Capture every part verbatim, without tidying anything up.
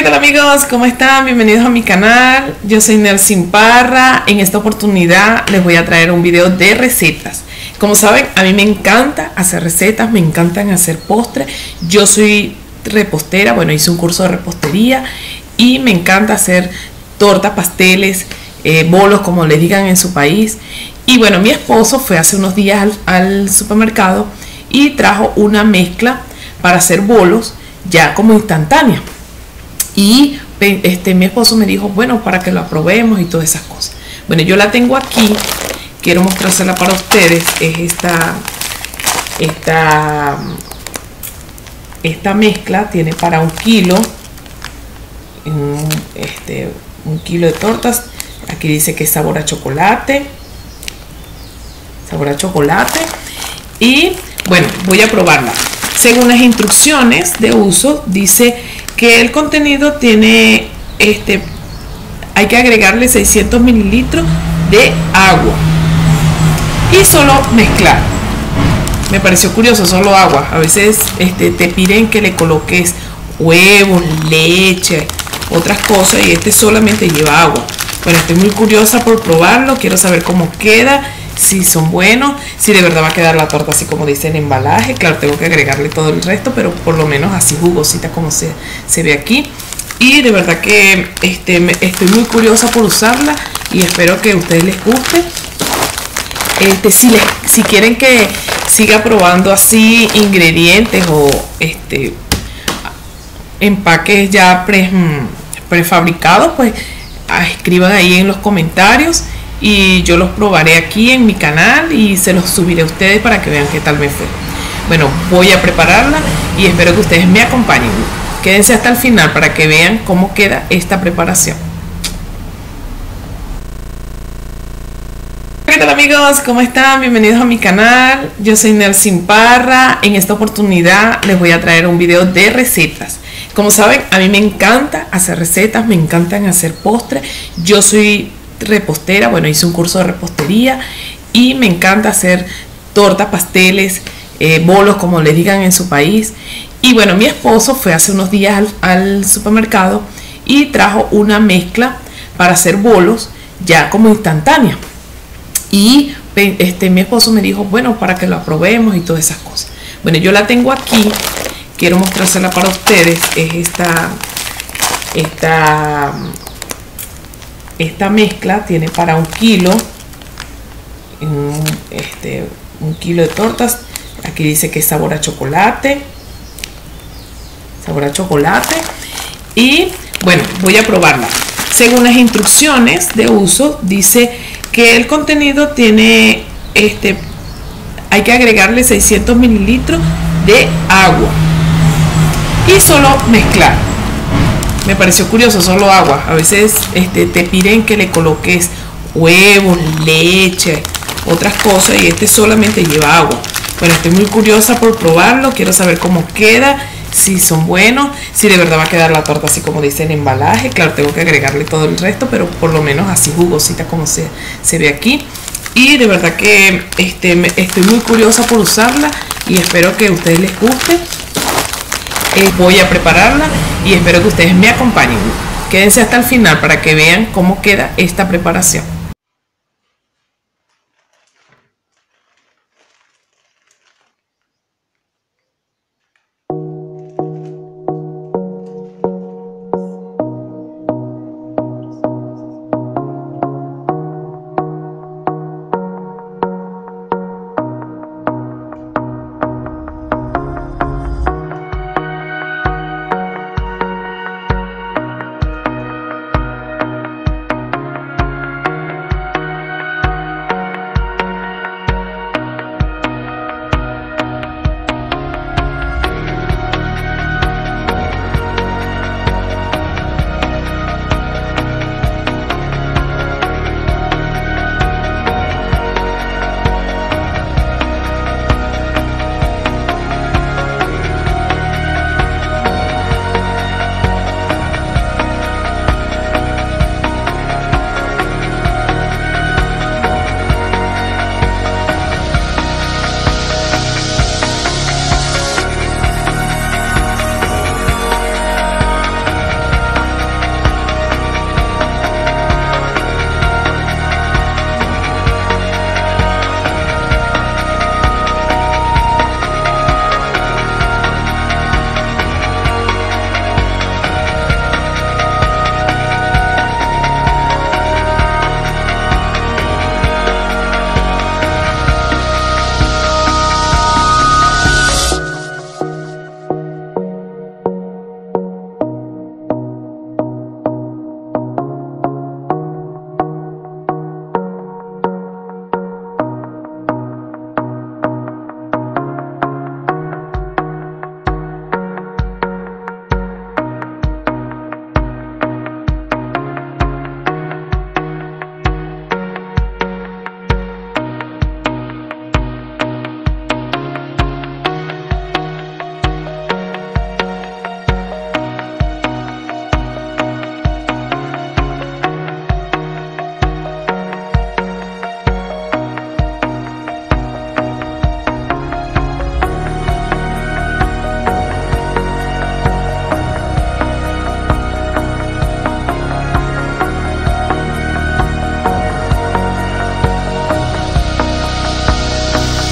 ¿Qué tal, amigos? ¿Cómo están? Bienvenidos a mi canal. Yo soy Nelsin Parra. En esta oportunidad les voy a traer un video de recetas. Como saben, a mí me encanta hacer recetas, me encantan hacer postres. Yo soy repostera, bueno, hice un curso de repostería y me encanta hacer tortas, pasteles, eh, bolos, como les digan en su país. Y bueno, mi esposo fue hace unos días al, al supermercado y trajo una mezcla para hacer bolos ya como instantánea. Y este, mi esposo me dijo, bueno, para que lo aprobemos y todas esas cosas. Bueno, yo la tengo aquí, quiero mostrársela para ustedes. Es esta, esta, esta mezcla, tiene para un kilo, un, este, un kilo de tortas. Aquí dice que es sabor a chocolate, sabor a chocolate. Y bueno, voy a probarla. Según las instrucciones de uso, dice que el contenido tiene, este, hay que agregarle seiscientos mililitros de agua y solo mezclar. Me pareció curioso, solo agua. A veces este, te piden que le coloques huevos, leche, otras cosas, y este solamente lleva agua. Bueno, estoy muy curiosa por probarlo, quiero saber cómo queda, si son buenos, si de verdad va a quedar la torta así como dice el embalaje. Claro, tengo que agregarle todo el resto, pero por lo menos así jugosita como se, se ve aquí. Y de verdad que este, me, estoy muy curiosa por usarla y espero que a ustedes les guste. Este, si, les, si quieren que siga probando así ingredientes o este, empaques ya pre, prefabricados, pues escriban ahí en los comentarios y yo los probaré aquí en mi canal y se los subiré a ustedes para que vean qué tal me fue. Bueno, voy a prepararla y espero que ustedes me acompañen. Quédense hasta el final para que vean cómo queda esta preparación. ¿Qué tal, amigos? ¿Cómo están? Bienvenidos a mi canal. Yo soy Nelsin Parra. En esta oportunidad les voy a traer un video de recetas. Como saben, a mí me encanta hacer recetas, me encantan hacer postres. Yo soy repostera, bueno, hice un curso de repostería y me encanta hacer tortas, pasteles, eh, bolos, como les digan en su país. Y bueno, mi esposo fue hace unos días al, al supermercado y trajo una mezcla para hacer bolos ya como instantánea. Y este, mi esposo me dijo, bueno, para que lo aprobemos y todas esas cosas. Bueno, yo la tengo aquí, quiero mostrársela para ustedes. Es esta, esta, esta mezcla, tiene para un kilo, un, este, un kilo de tortas. Aquí dice que es sabor a chocolate, sabor a chocolate. Y bueno, voy a probarla. Según las instrucciones de uso, dice que el contenido tiene, este, hay que agregarle seiscientos mililitros de agua y solo mezclar. Me pareció curioso, solo agua. A veces este, te piden que le coloques huevos, leche, otras cosas, y este solamente lleva agua. Bueno, estoy muy curiosa por probarlo, quiero saber cómo queda, si son buenos, si de verdad va a quedar la torta así como dice el embalaje. Claro, tengo que agregarle todo el resto, pero por lo menos así jugosita como se, se ve aquí. Y de verdad que este, me, estoy muy curiosa por usarla y espero que a ustedes les guste. Eh, voy a prepararla y espero que ustedes me acompañen. Quédense hasta el final para que vean cómo queda esta preparación.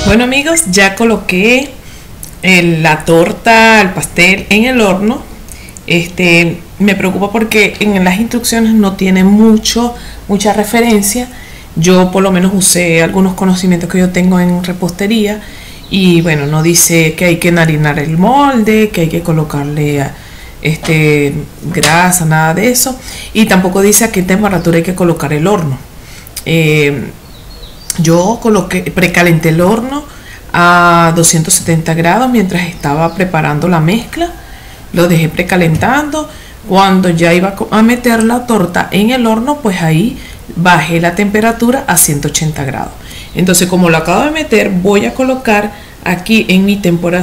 Bueno amigos, ya coloqué el, la torta, el pastel en el horno. Este, me preocupa porque en las instrucciones no tiene mucho, mucha referencia. Yo por lo menos usé algunos conocimientos que yo tengo en repostería y bueno, no dice que hay que enharinar el molde, que hay que colocarle este, grasa, nada de eso, y tampoco dice a qué temperatura hay que colocar el horno. Eh, yo coloqué, precalenté el horno a doscientos setenta grados mientras estaba preparando la mezcla. Lo dejé precalentando. Cuando ya iba a meter la torta en el horno, pues ahí bajé la temperatura a ciento ochenta grados. Entonces, como lo acabo de meter, voy a colocar aquí en mi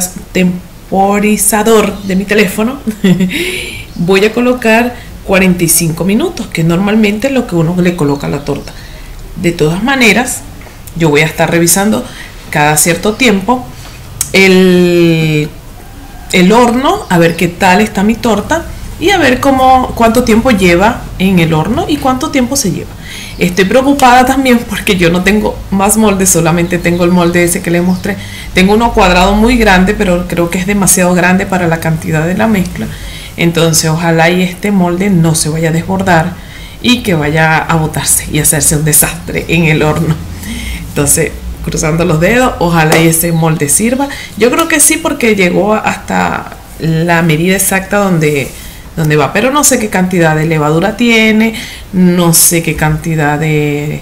temporizador de mi teléfono voy a colocar cuarenta y cinco minutos, que normalmente es lo que uno le coloca a la torta. De todas maneras, yo voy a estar revisando cada cierto tiempo el, el horno, a ver qué tal está mi torta y a ver cómo, cuánto tiempo lleva en el horno y cuánto tiempo se lleva. Estoy preocupada también porque yo no tengo más moldes, solamente tengo el molde ese que les mostré. Tengo uno cuadrado muy grande, pero creo que es demasiado grande para la cantidad de la mezcla. Entonces ojalá y este molde no se vaya a desbordar y que vaya a botarse y hacerse un desastre en el horno. Entonces, cruzando los dedos, ojalá y ese molde sirva. Yo creo que sí, porque llegó hasta la medida exacta donde, donde va, pero no sé qué cantidad de levadura tiene, no sé qué cantidad de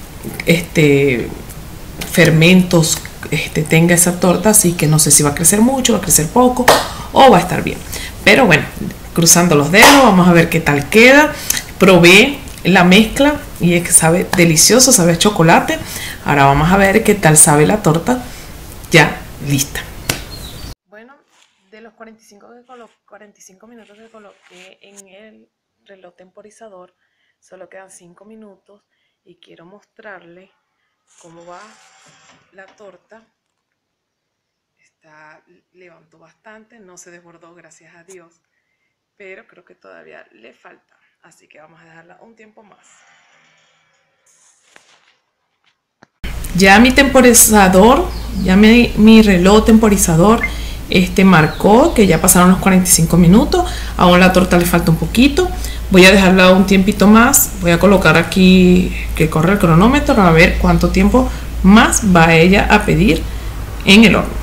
este, fermentos este, tenga esa torta, así que no sé si va a crecer mucho, va a crecer poco o va a estar bien. Pero bueno, cruzando los dedos, vamos a ver qué tal queda. Probé la mezcla y es que sabe delicioso, sabe a chocolate. Ahora vamos a ver qué tal sabe la torta ya lista. Bueno, de los cuarenta y cinco, que cuarenta y cinco minutos que coloqué en el reloj temporizador, solo quedan cinco minutos y quiero mostrarles cómo va la torta. Está, levantó bastante, no se desbordó, gracias a Dios, pero creo que todavía le falta, así que vamos a dejarla un tiempo más. Ya mi temporizador, ya mi, mi reloj temporizador este marcó que ya pasaron los cuarenta y cinco minutos. Aún la torta le falta un poquito. Voy a dejarla un tiempito más. Voy a colocar aquí que corre el cronómetro a ver cuánto tiempo más va ella a pedir en el horno.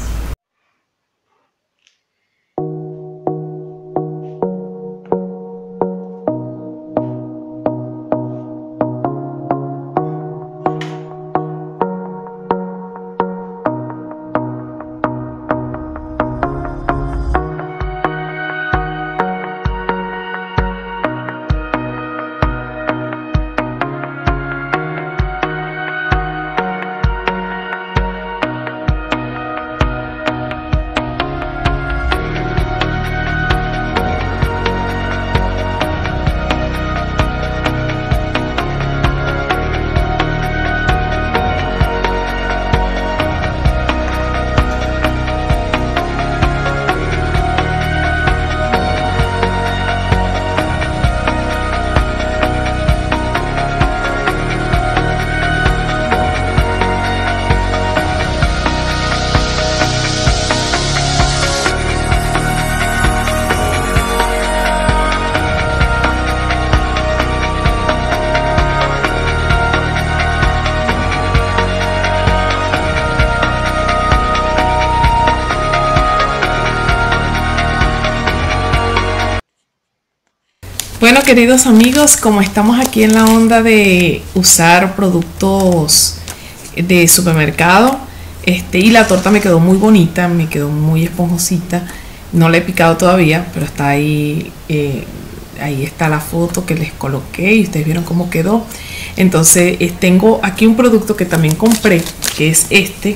Bueno, queridos amigos, como estamos aquí en la onda de usar productos de supermercado, este, y la torta me quedó muy bonita, me quedó muy esponjosita. No la he picado todavía, pero está ahí, eh, ahí está la foto que les coloqué y ustedes vieron cómo quedó. Entonces eh, tengo aquí un producto que también compré, que es este,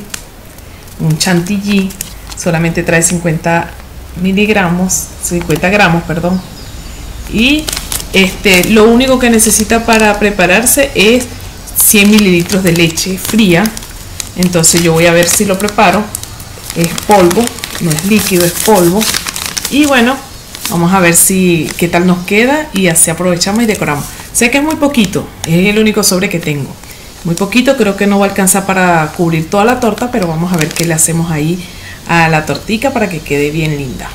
un chantilly. Solamente trae cincuenta miligramos, cincuenta gramos, perdón. Y este, lo único que necesita para prepararse es cien mililitros de leche fría. Entonces yo voy a ver si lo preparo. Es polvo, no es líquido, es polvo. Y bueno, vamos a ver si qué tal nos queda y así aprovechamos y decoramos. Sé que es muy poquito, es el único sobre que tengo. muy poquito, creo que no va a alcanzar para cubrir toda la torta, pero vamos a ver qué le hacemos ahí a la tortica para que quede bien linda.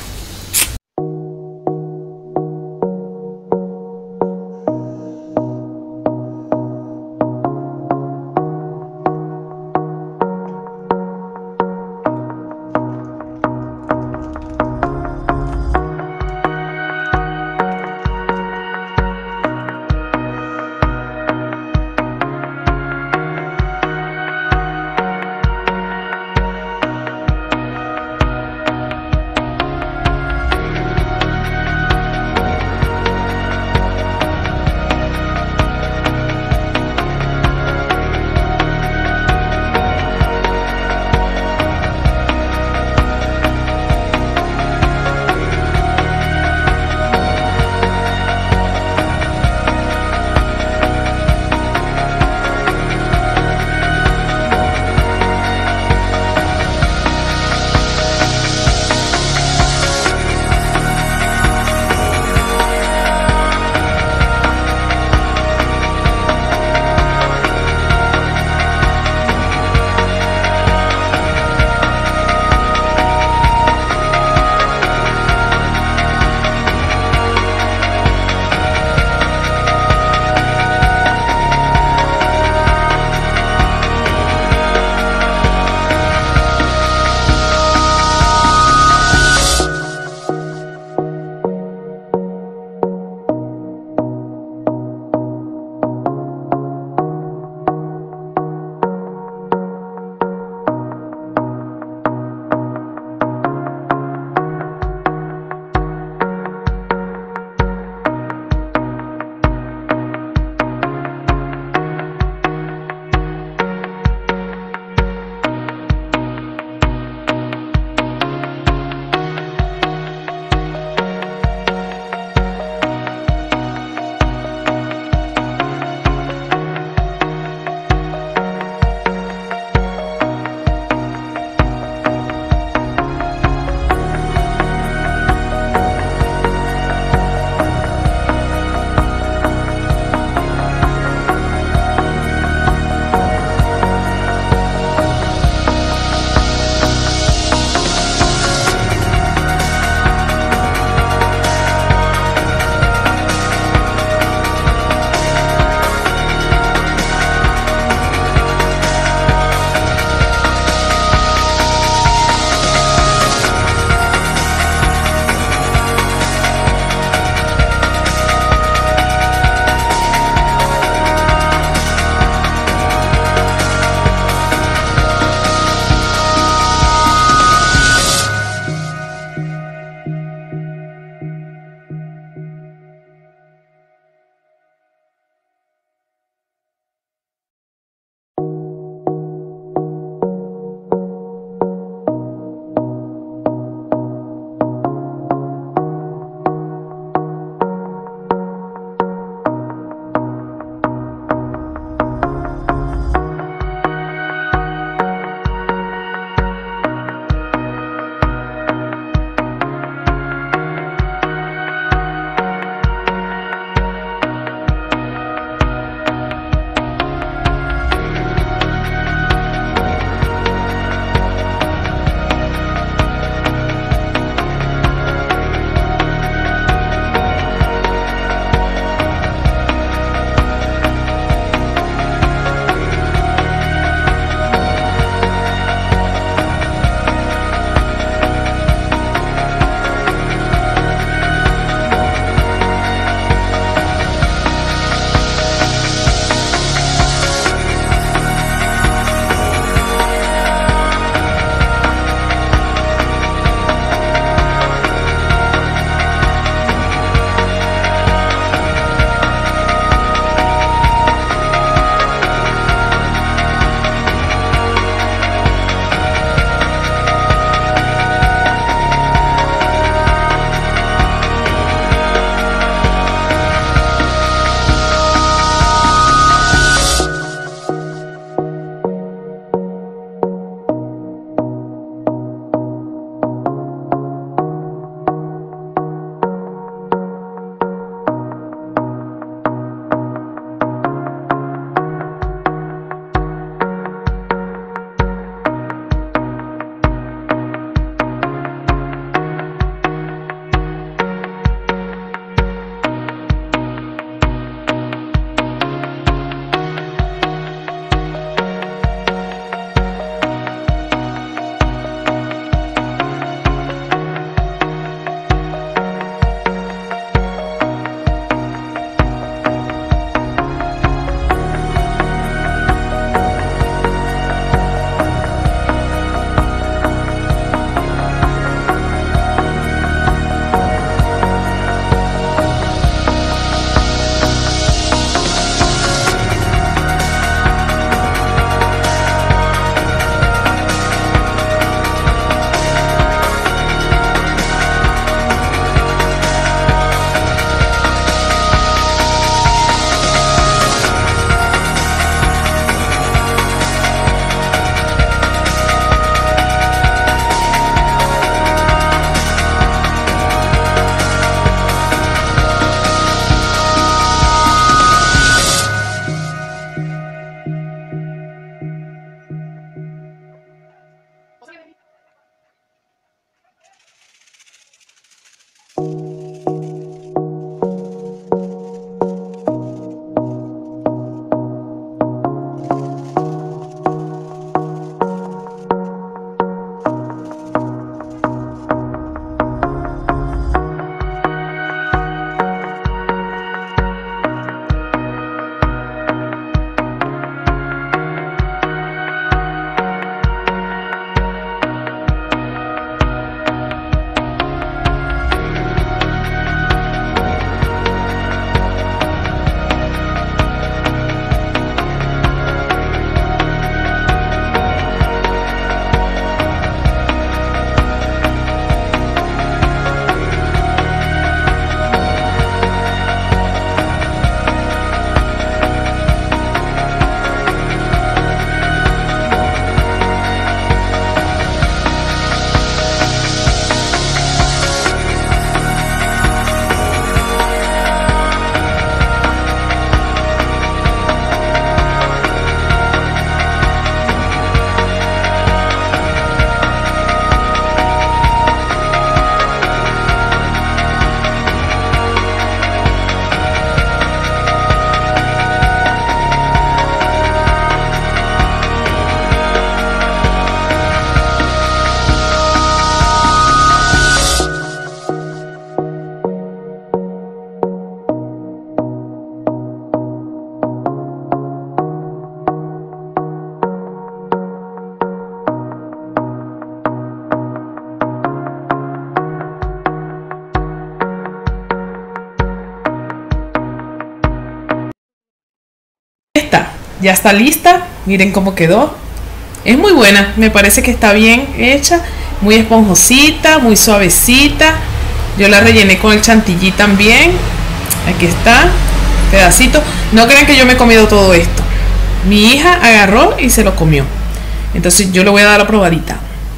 ya está lista. Miren cómo quedó. Es muy buena, me parece que está bien hecha, muy esponjosita, muy suavecita. Yo la rellené con el chantilly también. Aquí está, pedacito. No crean que yo me he comido todo esto. Mi hija agarró y se lo comió. Entonces yo le voy a dar la probadita.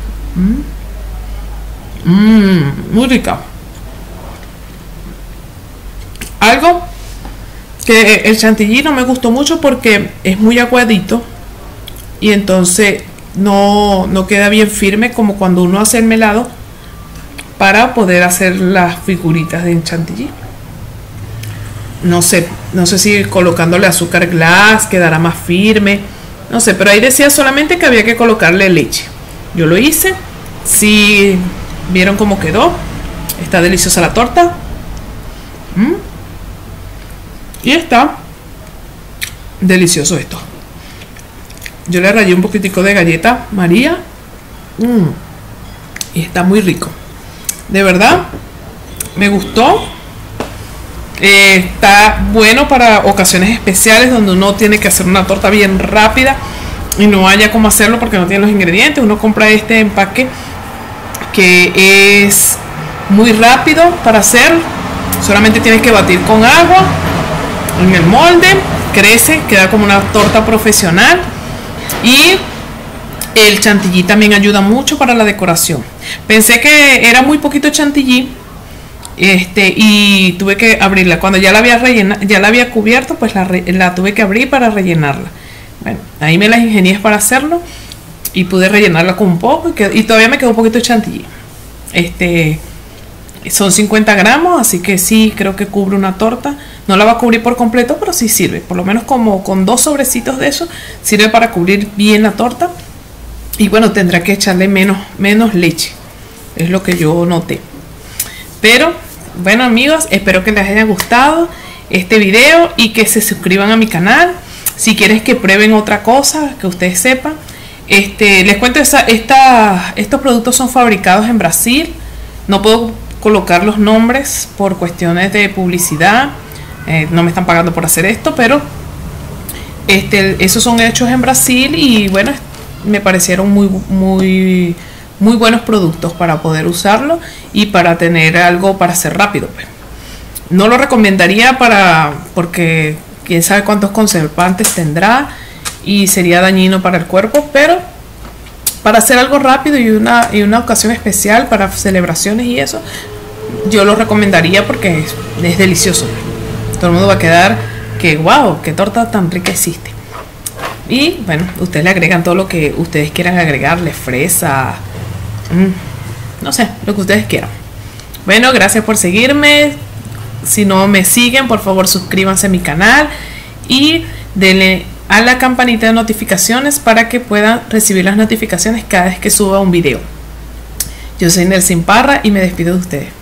Mmm, mm, muy rica. Algo que el chantilly no me gustó mucho porque es muy aguadito y entonces no, no queda bien firme como cuando uno hace el melado para poder hacer las figuritas de chantilly. No sé, no sé si colocándole azúcar glass quedará más firme, no sé, pero ahí decía solamente que había que colocarle leche. Yo lo hice. Si vieron cómo quedó, está deliciosa la torta. ¿Mm? Y está delicioso esto. Yo le rayé un poquitico de galleta María. Mm. Y está muy rico. De verdad, me gustó. Eh, está bueno para ocasiones especiales donde uno tiene que hacer una torta bien rápida y no haya cómo hacerlo porque no tiene los ingredientes. Uno compra este empaque que es muy rápido para hacer. Solamente tienes que batir con agua en el molde, crece, queda como una torta profesional. Y el chantilly también ayuda mucho para la decoración. Pensé que era muy poquito chantilly, este, y tuve que abrirla. Cuando ya la había rellenado, ya la había cubierto, pues la, la tuve que abrir para rellenarla. Bueno, ahí me las ingenié para hacerlo y pude rellenarla con un poco y, que, y todavía me quedó un poquito de chantilly. Este, son cincuenta gramos, así que sí, creo que cubre una torta. No la va a cubrir por completo, pero sí sirve. Por lo menos como con dos sobrecitos de eso, sirve para cubrir bien la torta. Y bueno, tendrá que echarle menos, menos leche. Es lo que yo noté. Pero, bueno amigos, espero que les haya gustado este video y que se suscriban a mi canal. Si quieres que prueben otra cosa, que ustedes sepan. Este, les cuento, esa, esta, estos productos son fabricados en Brasil. No puedo colocar los nombres por cuestiones de publicidad. Eh, no me están pagando por hacer esto, pero este, esos son hechos en Brasil y bueno, me parecieron muy, muy, muy buenos productos para poder usarlo y para tener algo para hacer rápido. Pues. No lo recomendaría para, porque quién sabe cuántos conservantes tendrá y sería dañino para el cuerpo, pero para hacer algo rápido y una, y una ocasión especial para celebraciones y eso, yo lo recomendaría porque es, es delicioso. Todo el mundo va a quedar que wow, qué torta tan rica existe. Y bueno, ustedes le agregan todo lo que ustedes quieran agregarle, fresa, mmm, no sé, lo que ustedes quieran. Bueno, gracias por seguirme. Si no me siguen, por favor suscríbanse a mi canal y denle a la campanita de notificaciones para que puedan recibir las notificaciones cada vez que suba un video. Yo soy Nelsin Parra y me despido de ustedes.